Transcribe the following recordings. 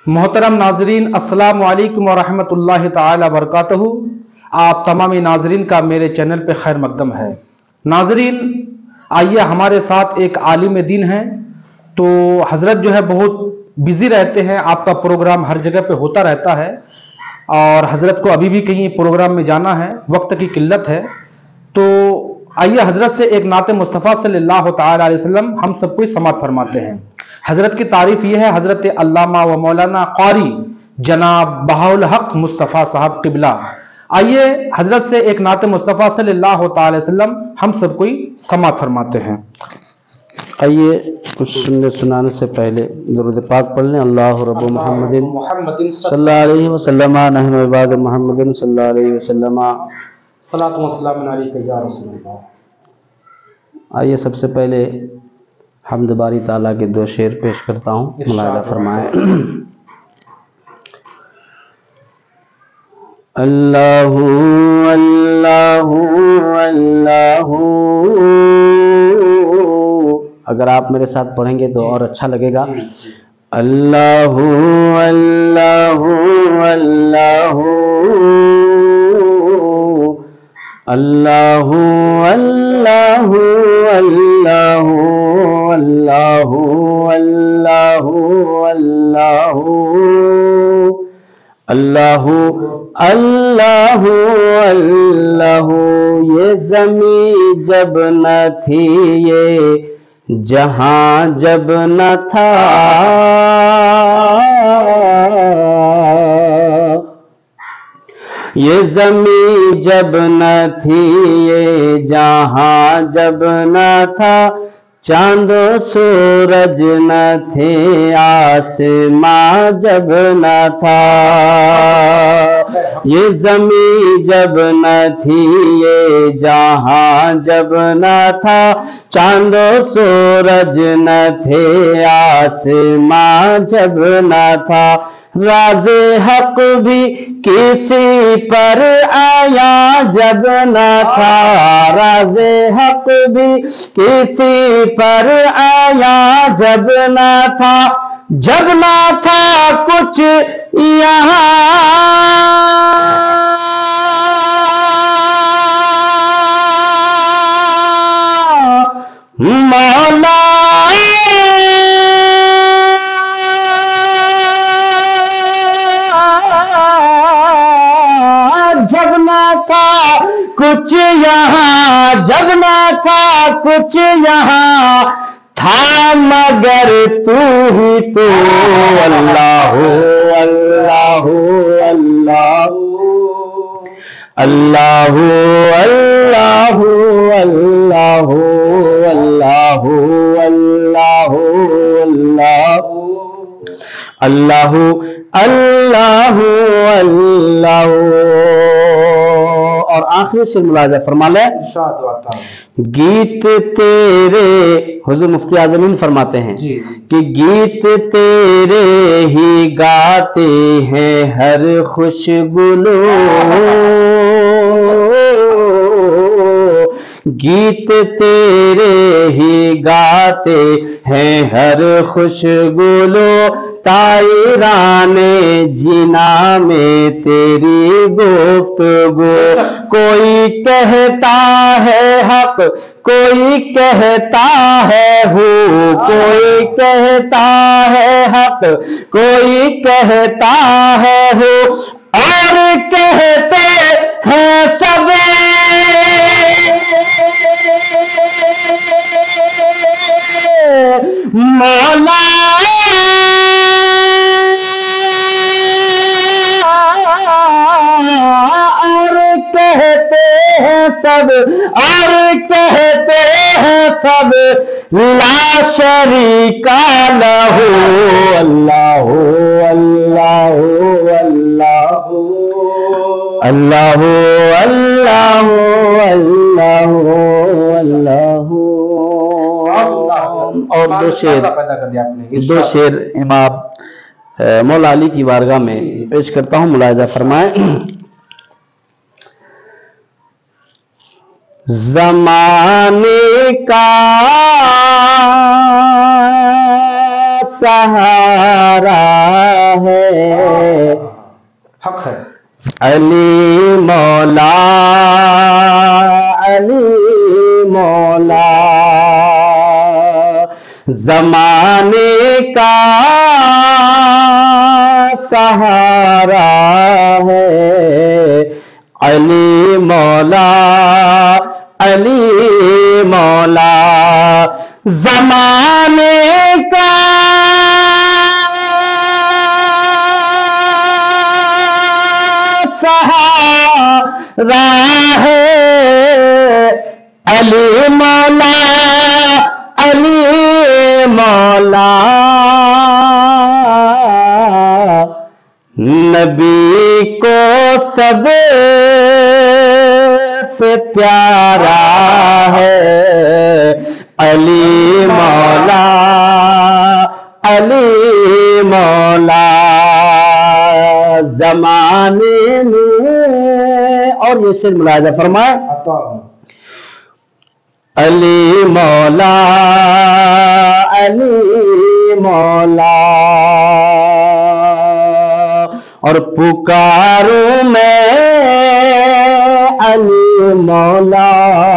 मोहतरम नाजरीन, अस्सलाम वालेकुम वरहमतुल्लाहि ताला वबरकातुहू। आप तमामी नाजरीन का मेरे चैनल पे खैर मकदम है। नाजरीन, आइए हमारे साथ एक आलिम दीन है। तो हजरत जो है बहुत बिजी रहते हैं, आपका प्रोग्राम हर जगह पे होता रहता है और हजरत को अभी भी कहीं प्रोग्राम में जाना है, वक्त की किल्लत है। तो आइए हजरत से एक नाते मुस्तफ़ा सल्लल्लाहु ताला अलैहि वसल्लम हम सबको समाअत फरमाते हैं। हजरत की तारीफ यह है, हजरत अल्लामा व मौलाना क़ारी जनाब बहाउल हक मुस्तफ़ा साहब किबला। आइए हजरत से एक नाते मुस्तफ़ा सल्लल्लाहु ताला अलैहि वसल्लम हम सबको समाअत फरमाते हैं। आइए कुछ सुनने सुनाने से पहले दुरूद पाक पढ़ लें। अल्लाह रब्बु मुहम्मदिन सल्लल्लाहु अलैहि वसल्लम नहनु इबाद मुहम्मदिन सल्लल्लाहु अलैहि वसल्लम सलातु व सलाम अलैका या रसूलल्लाह। आइए सबसे पहले हम्द बारी ताला के दो शेर पेश करता हूँ, मुलाहिज़ा फरमाएं। अल्लाहु अल्लाहु अल्लाहु। अगर आप मेरे साथ पढ़ेंगे तो और अच्छा लगेगा। अल्लाहु अल्लाहु अल्लाहु अल्लाहु अल्लाहु अल्लाहु अल्लाहु अल्लाहु अल्लाहु अल्लाहु अल्लाहु अल्लाहु। ये ज़मीं जब न थी, ये जहां जब न था, ये ज़मीं जब न थी, ये जहां जब न था, चांदो सूरज न थे, आसमां जब न था। ये ज़मीं जब न थी, ये जहां जब न था, चांदो सूरज न थे, आसमां जब न था। राज़े हक भी किसी पर आया जब न था, राज़े हक भी किसी पर आया जब न था, जब न था कुछ यहाँ मौला जब न था कुछ यहाँ, जब न था कुछ यहाँ था, मगर तू ही तो। अल्लाहु अल्लाहु अल्लाहु अल्लाहु अल्लाहु अल्लाहु अल्लाहु अल्लाहु अल्लाहु अल्लाहु अल्लाहु। और आखिरी से मुलाजा फरमा ले। गीत तेरे, हुजूर मुफ्ती आज़मीन फरमाते हैं कि गीत तेरे ही गाते हैं हर खुशगुलो, गीत तेरे ही गाते हैं हर खुशगुलो, तायराने जिना में तेरी गुफ्तगू। कोई कहता है हक, कोई कहता है हू, कोई कहता है हक, कोई कहता है हू, और कहते हैं सब मौला। और कहते हैं सब, और कहते हैं सब, ला शरीका लहू। अल्लाहु अल्लाहु अल्लाहु अल्लाहु अल्लाहु अल्लाहु अल्लाहु। और दो शेर इमाम मौला अली की बारगाह में पेश करता हूँ, मुलाहिज़ा फरमाएं। ज़माने का सहारा है, हक है। अली मौला, अली मौला, ज़माने का सहारा है, अली मौला, अली मौला, ज़माने का सहारा है, अली मौला, अली मौला, नबी को सब से प्यारा है, अली मौला, अली मौला, ज़माने में। और ये शेर मुलाहिज़ा फरमाए, अली मौला, अली मौला, और पुकारूं मैं अली मौला,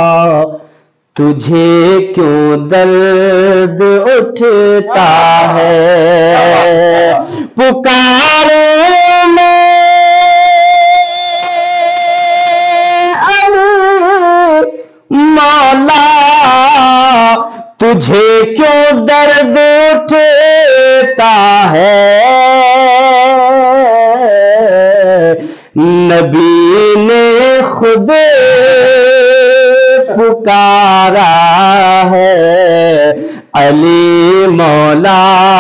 तुझे क्यों दर्द उठता है, पुकारूं मैं अली मौला, तुझे क्यों दर्द उठता है, नबी ने खुद पुकारा है, अली मौला,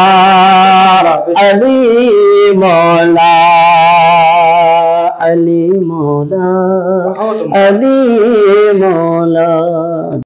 अली मौला, अली मौला, अली मौला।